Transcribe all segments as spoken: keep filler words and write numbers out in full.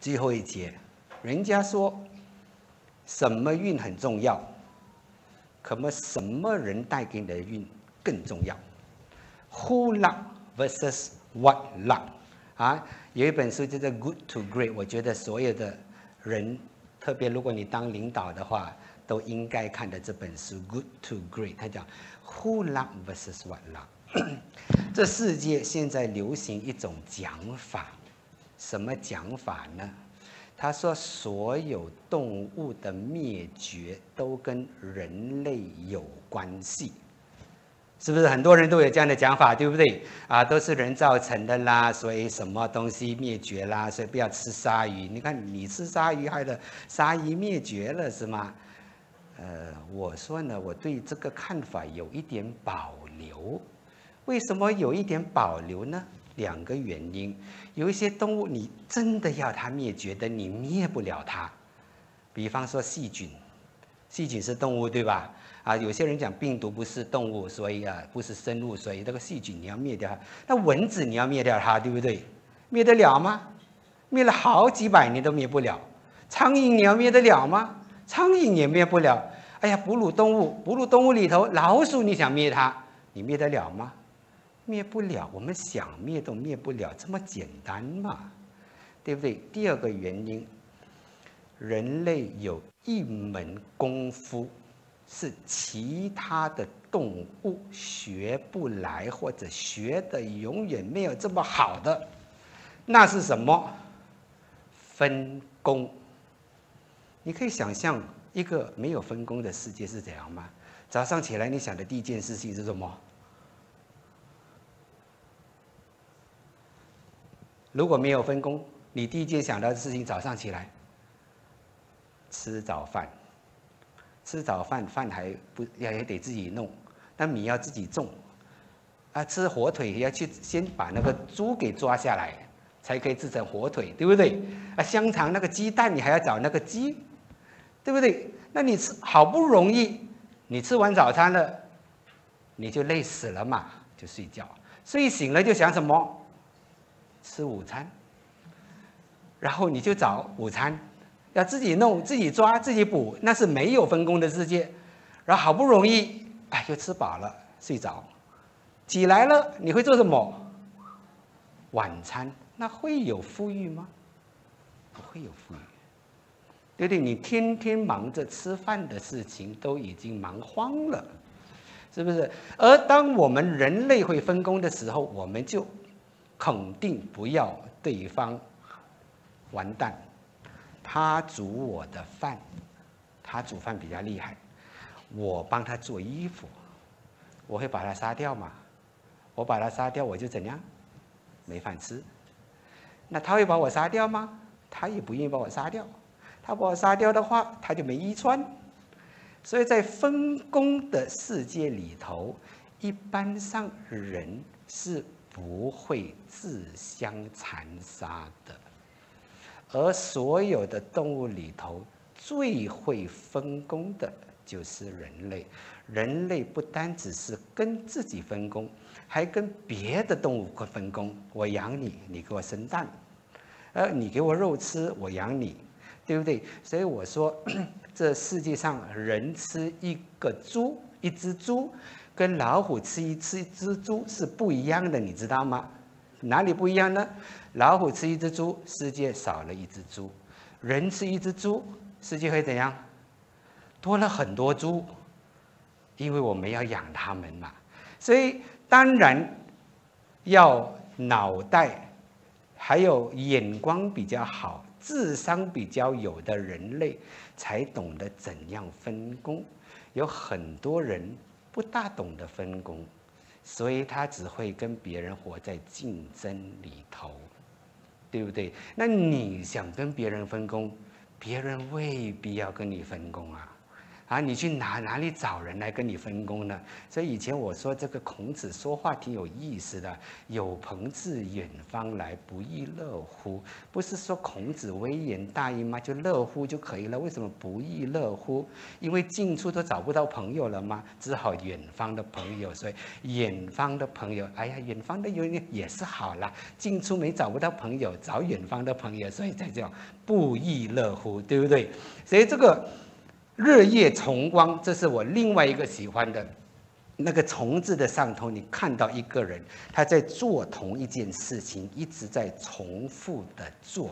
最后一节，人家说什么运很重要，可么什么人带给你的运更重要。Who luck versus what luck 啊，有一本书叫做《Good to Great》，我觉得所有的人，特别如果你当领导的话，都应该看的这本书《Good to Great》。它讲 Who luck versus what luck。这世界现在流行一种讲法，什么讲法呢？他说，所有动物的灭绝都跟人类有关系，是不是？很多人都有这样的讲法，对不对？啊，都是人造成的啦，所以什么东西灭绝啦，所以不要吃鲨鱼。你看，你吃鲨鱼，害得鲨鱼灭绝了，是吗？呃，我说呢，我对这个看法有一点保留。为什么有一点保留呢？两个原因，有一些动物你真的要它灭绝的，你灭不了它。比方说细菌，细菌是动物对吧？啊，有些人讲病毒不是动物，所以啊不是生物，所以这个细菌你要灭掉它。那蚊子你要灭掉它，对不对？灭得了吗？灭了好几百年都灭不了。苍蝇你要灭得了吗？苍蝇也灭不了。哎呀，哺乳动物，哺乳动物里头老鼠你想灭它，你灭得了吗？灭不了，我们想灭都灭不了，这么简单嘛，对不对？第二个原因，人类有一门功夫是其他的动物学不来，或者学的永远没有这么好的，那是什么？分工。你可以想象一个没有分工的世界是怎样吗？早上起来你想的第一件事情是什么？如果没有分工，你第一件想到的事情，早上起来吃早饭，吃早饭饭还不也得自己弄，那米要自己种，啊，吃火腿也要去先把那个猪给抓下来，才可以制成火腿，对不对？啊，香肠那个鸡蛋你还要找那个鸡，对不对？那你吃好不容易你吃完早餐了，你就累死了嘛，就睡觉，睡醒了就想什么？吃午餐，然后你就找午餐，要自己弄、自己抓、自己补，那是没有分工的世界。然后好不容易，哎，就吃饱了，睡着，起来了，你会做什么？晚餐，那会有富裕吗？不会有富裕，对不对？你天天忙着吃饭的事情，都已经忙慌了，是不是？而当我们人类会分工的时候，我们就肯定不要对方完蛋，他煮我的饭，他煮饭比较厉害，我帮他做衣服，我会把他杀掉吗？我把他杀掉，我就怎样？没饭吃。那他会把我杀掉吗？他也不愿意把我杀掉。他把我杀掉的话，他就没衣穿。所以在分工的世界里头，一般上人是不会自相残杀的，而所有的动物里头最会分工的就是人类。人类不单只是跟自己分工，还跟别的动物分工。我养你，你给我生蛋，呃，你给我肉吃，我养你，对不对？所以我说，这世界上人吃一个猪，一只猪。跟老虎吃一吃一只猪是不一样的，你知道吗？哪里不一样呢？老虎吃一只猪，世界少了一只猪；人吃一只猪，世界会怎样？多了很多猪，因为我们要养它们嘛。所以当然要脑袋还有眼光比较好、智商比较有的人类，才懂得怎样分工。有很多人不大懂得分工，所以他只会跟别人活在竞争里头，对不对？那你想跟别人分工，别人未必要跟你分工啊， 啊，你去哪哪里找人来跟你分工呢？所以以前我说这个孔子说话挺有意思的，有朋自远方来，不亦乐乎？不是说孔子微言大义吗？就乐乎就可以了？为什么不亦乐乎？因为近处都找不到朋友了吗？只好远方的朋友。所以远方的朋友，哎呀，远方的友人也是好啦。近处没找不到朋友，找远方的朋友，所以才叫不亦乐乎，对不对？所以这个。日夜重光，这是我另外一个喜欢的。那个虫字的上头，你看到一个人，他在做同一件事情，一直在重复的做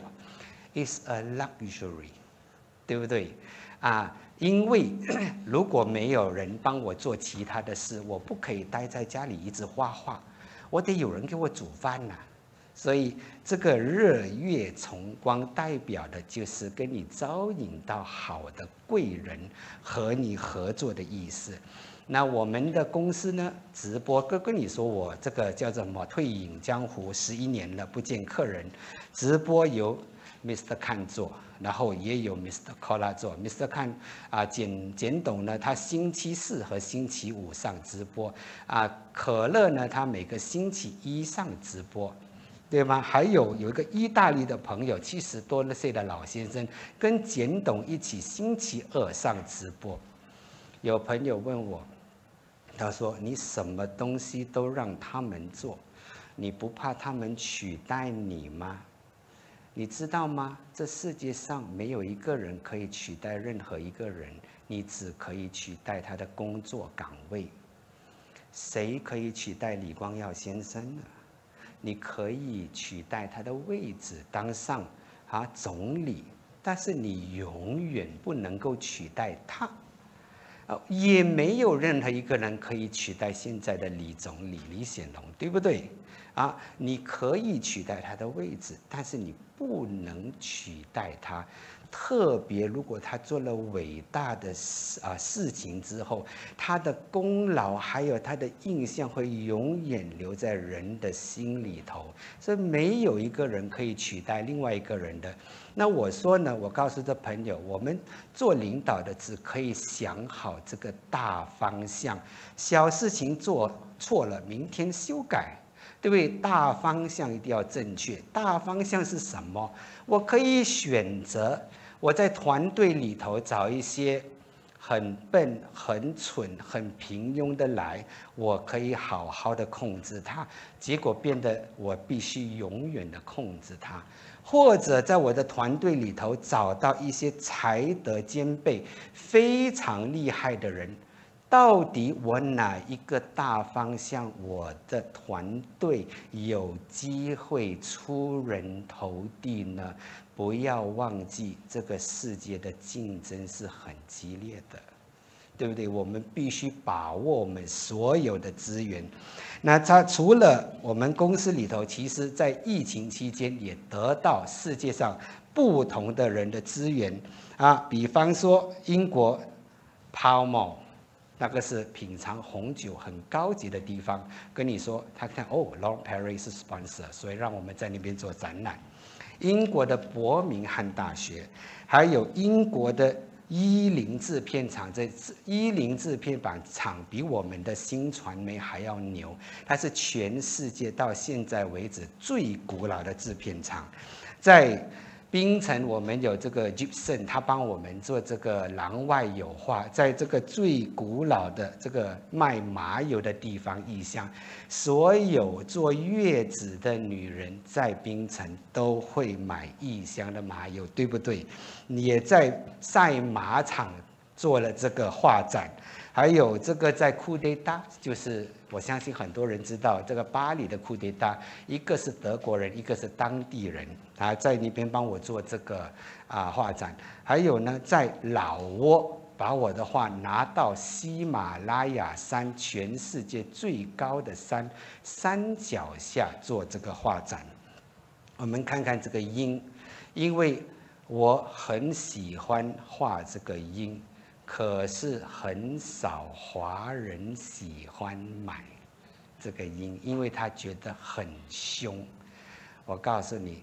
，is a luxury， 对不对？啊，因为如果没有人帮我做其他的事，我不可以待在家里一直画画，我得有人给我煮饭呐、啊。所以这个日月重光代表的就是跟你招引到好的贵人和你合作的意思。那我们的公司呢，直播跟跟你说，我这个叫做什么退隐江湖十一年了，不见客人。直播由 Mister Khan 做，然后也有 Mister Kola 做。Mister Khan 啊，简简董呢，他星期四和星期五上直播啊。可乐呢，他每个星期一上直播。对吗？还有有一个意大利的朋友，七十多岁的老先生，跟简董一起星期二上直播。有朋友问我，他说：“你什么东西都让他们做，你不怕他们取代你吗？你知道吗？这世界上没有一个人可以取代任何一个人，你只可以取代他的工作岗位。谁可以取代李光耀先生呢？你可以取代他的位置，当上啊总理，但是你永远不能够取代他，啊，也没有任何一个人可以取代现在的李总理李显龙，对不对？啊，你可以取代他的位置，但是你不能取代他。特别如果他做了伟大的事啊事情之后，他的功劳还有他的印象会永远留在人的心里头，所以没有一个人可以取代另外一个人的。那我说呢，我告诉这朋友，我们做领导的只可以想好这个大方向，小事情做错了，明天修改。对不对？大方向一定要正确。大方向是什么？我可以选择我在团队里头找一些很笨、很蠢、很平庸的来，我可以好好的控制他，结果变得我必须永远的控制他。或者在我的团队里头找到一些才德兼备、非常厉害的人。到底我哪一个大方向，我的团队有机会出人头地呢？不要忘记，这个世界的竞争是很激烈的，对不对？我们必须把握我们所有的资源。那它除了我们公司里头，其实在疫情期间也得到世界上不同的人的资源啊，比方说英国 Pall 那个是品尝红酒很高级的地方，跟你说，他看哦 ，Lord Perry 是 sponsor， 所以让我们在那边做展览。英国的伯明翰大学，还有英国的伊林制片厂，这伊林制片厂比我们的新传媒还要牛，它是全世界到现在为止最古老的制片厂，在。槟城我们有这个 Gibson， 他帮我们做这个廊外油画，在这个最古老的这个卖麻油的地方异乡，所有坐月子的女人在槟城都会买异乡的麻油，对不对？也在赛马场做了这个画展，还有这个在库迪达，就是我相信很多人知道这个巴黎的库迪达，一个是德国人，一个是当地人啊，在那边帮我做这个啊画展。还有呢，在老挝把我的画拿到喜马拉雅山全世界最高的山山脚下做这个画展。我们看看这个鹰，因为我很喜欢画这个鹰。可是很少华人喜欢买这个鹰，因为他觉得很凶。我告诉你，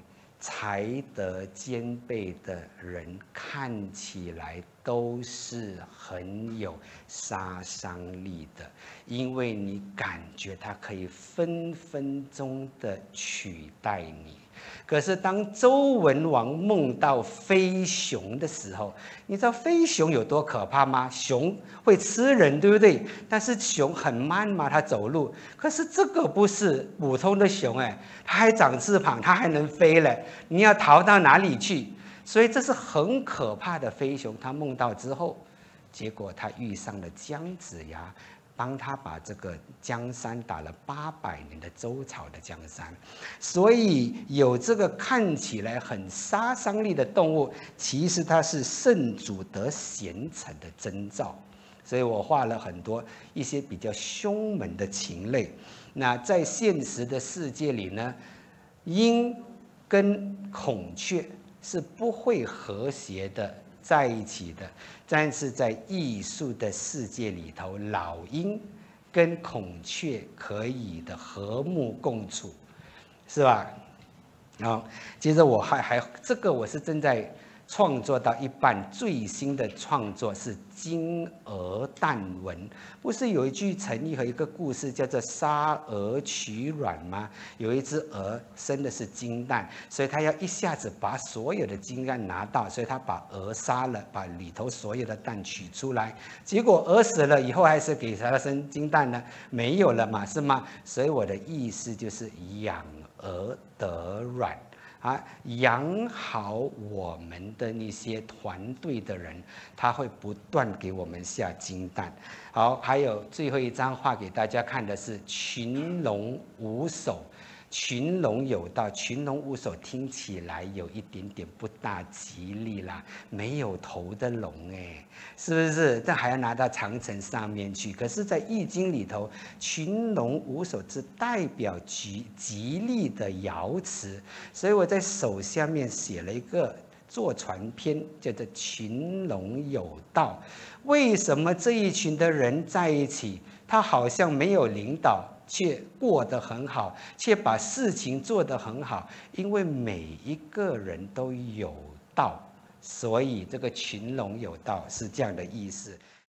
才德兼备的人，看起来都是很有杀伤力的，因为你感觉他可以分分钟的取代你。可是当周文王梦到飞熊的时候，你知道飞熊有多可怕吗？熊会吃人，对不对？但是熊很慢嘛，它走路。可是这个不是普通的熊，哎，它还长翅膀，它还能飞嘞。你要逃到哪里去？所以这是很可怕的飞熊。他梦到之后，结果他遇上了姜子牙。帮他把这个江山打了八百年的周朝的江山，所以有这个看起来很杀伤力的动物，其实它是圣主得贤臣的征兆。所以我画了很多一些比较凶猛的禽类。那在现实的世界里呢，鹰跟孔雀是不会和谐的在一起的，但是在艺术的世界里头，老鹰跟孔雀可以的和睦共处，是吧？好，接着我还还这个我是正在创作到一半，最新的创作是金鹅蛋纹。不是有一句成语和一个故事叫做杀鹅取卵吗？有一只鹅生的是金蛋，所以他要一下子把所有的金蛋拿到，所以他把鹅杀了，把里头所有的蛋取出来。结果鹅死了以后，还是给它生金蛋呢？没有了嘛，是吗？所以我的意思就是养鹅得卵。啊，养好我们的那些团队的人，他会不断给我们下金蛋。好，还有最后一张画给大家看的是群龙无首。群龙有道，群龙无首听起来有一点点不大吉利啦，没有头的龙哎，是不是？但还要拿到长城上面去。可是，在《易经》里头，群龙无首是代表吉吉利的爻辞，所以我在手下面写了一个坐船篇，叫做群龙有道。为什么这一群的人在一起，他好像没有领导，却过得很好，却把事情做得很好？因为每一个人都有道，所以这个群龙有道是这样的意思。